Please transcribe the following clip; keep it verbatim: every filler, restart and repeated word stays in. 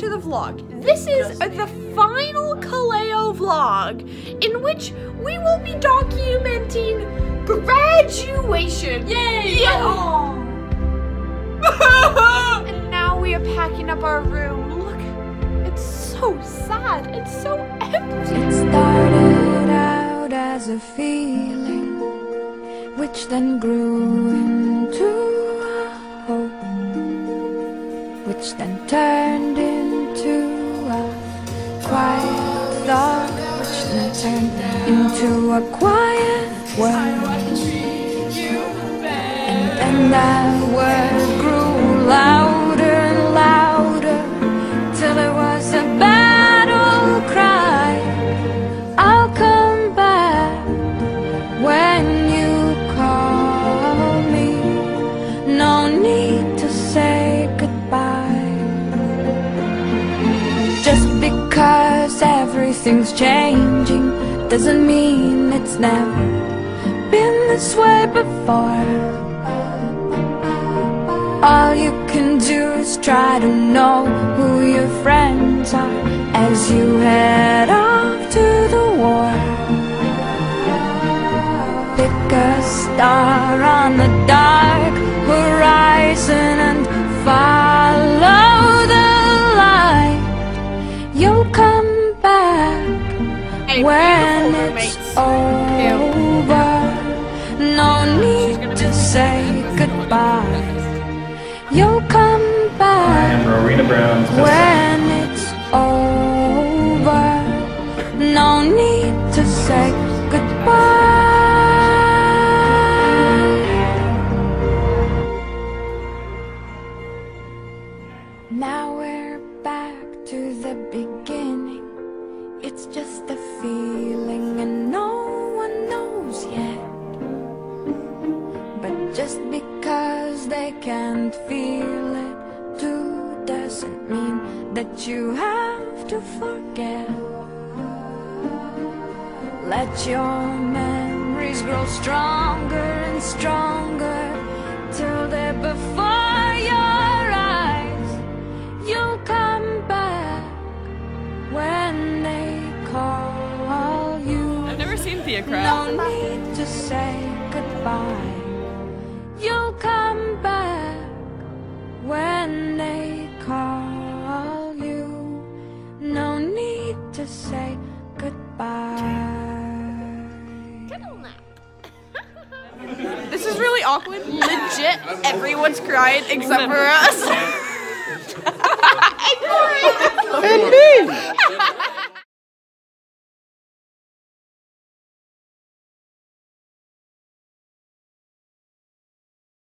to the vlog. This is the final Kaleo vlog, in which we will be documenting graduation. Yay! Yeah. And now we are packing up our room. Look, it's so sad. It's so empty. It started out as a feeling, which then grew into a hope, which then turned into a quiet thought, which then turned into a quiet word. And then that word grew louder and louder, till it was a battle cry. I'll come back when you call me. No need to say goodbye. Just because everything's changing doesn't mean it's never been this way before. All you can do is try to know who your friends are as you head off to the war. Pick a star on the dark horizon and follow the light. You'll come back when it's over. No need to say goodbye. You'll come back when it's over. No need to say goodbye. Now we're back to the beginning. It's just a feeling and no one knows yet. But just because they can't feel it too doesn't mean that you have to forget. Let your memories grow stronger and stronger till they're before your eyes. You'll come back when they call you. I've never seen Thea cry. No need to say goodbye. You'll come back when they call you. No need to say goodbye. This is really awkward. Legit, everyone's crying except for us. And me!